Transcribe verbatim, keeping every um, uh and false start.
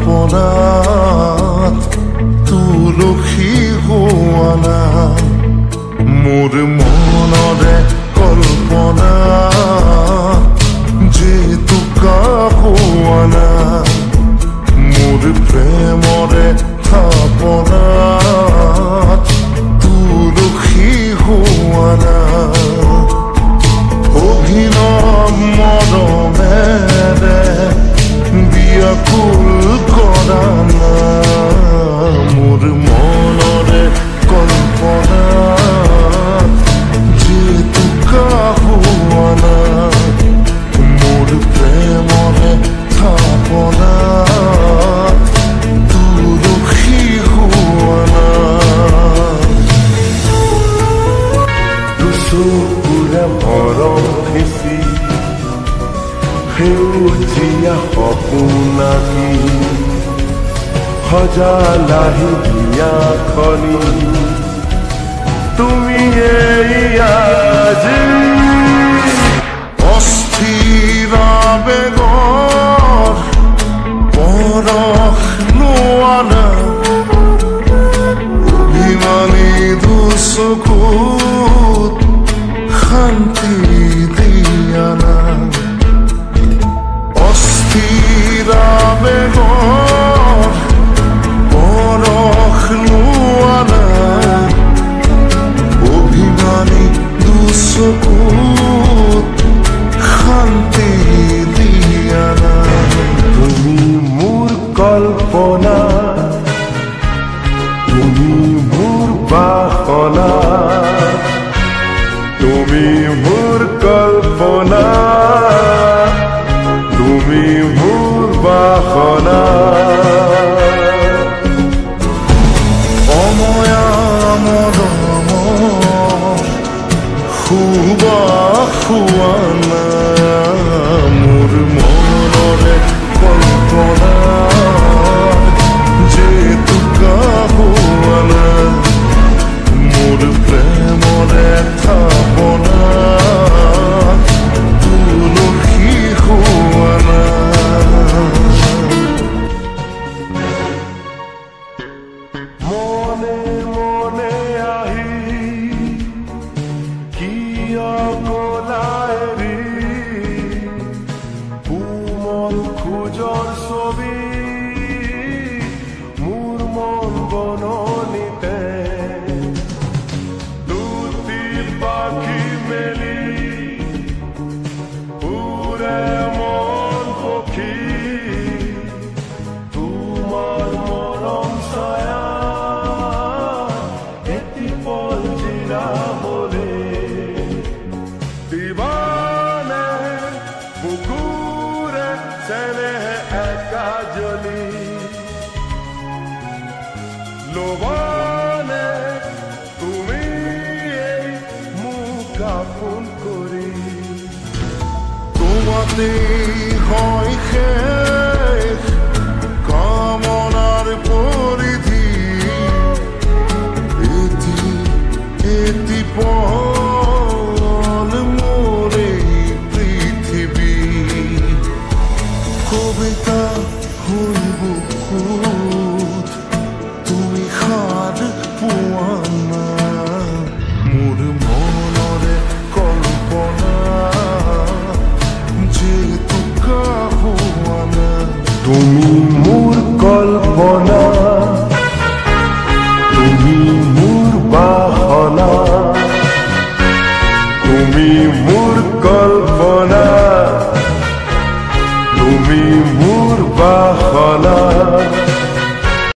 কল্পনাত তুলসী হোৱা নাই মোৰ মনৰে কল্পনা যে তোকা হোৱা নাই মোৰ প্ৰেমৰে থাপনাত তুলসী হোৱা নাই অভিনৱ মৰমেৰে বিয়াকুল কৰা নাই মোৰ মনৰে কল্পনা যে তোকা হোৱা নাই মোৰ প্ৰেমৰে থাপনা তুলসী হোৱা নাই দুচকুৰে মৰম সিঁচি সেউজীয়া সপোন আঁকি সজালাহি বিয়াখনি তুমি এই আজি অস্থিৰ আবেগৰ পৰশ লোৱা নাই অভিমানী দুচকুত শান্তি দিয়া নাই অস্থিৰ আবেগৰ পৰশ লোৱা নাই অভিমানী দুচকুত শান্তি দিয়া নাই তুমি মোৰ কল্পনা তুমি মোৰ বাসনা তুমি মোৰ কল্পনা তুমি মোৰ বাসনা অময়া মৰম সুবাসুৱানা মোৰ মনৰে কল্পনা যে তোকা হোৱা নাই মোৰ প্ৰেমৰে থাপনা তুলসী হোৱা নাই মনে মনে আহি কিয় গলাই কোমল খোজৰ ছবি মোৰ মন বননিতে দুটি পাখি মেলি উৰে মন পখি তোমাৰ মৰম ছায়া এটি পল জিৰাবলে দিবানে বুকুৰে চেনেহে একাজলি লোবানে তুমি এই মোক আপোন কৰি তোমাতে হয় শেষ কামনাৰ পৰিধি এটি এটি পল মোৰ এই পৃথিৱী কবিতা হৈ বুকুত তুমি সাৰ পোৱা নাই মোৰ মনৰে কল্পনা যে তোকা হোৱা নাই তুমি মোৰ কল্পনা তুমি মোৰ বাসনা তুমি মোৰ কল্পনা তুমি মোৰ বাসনা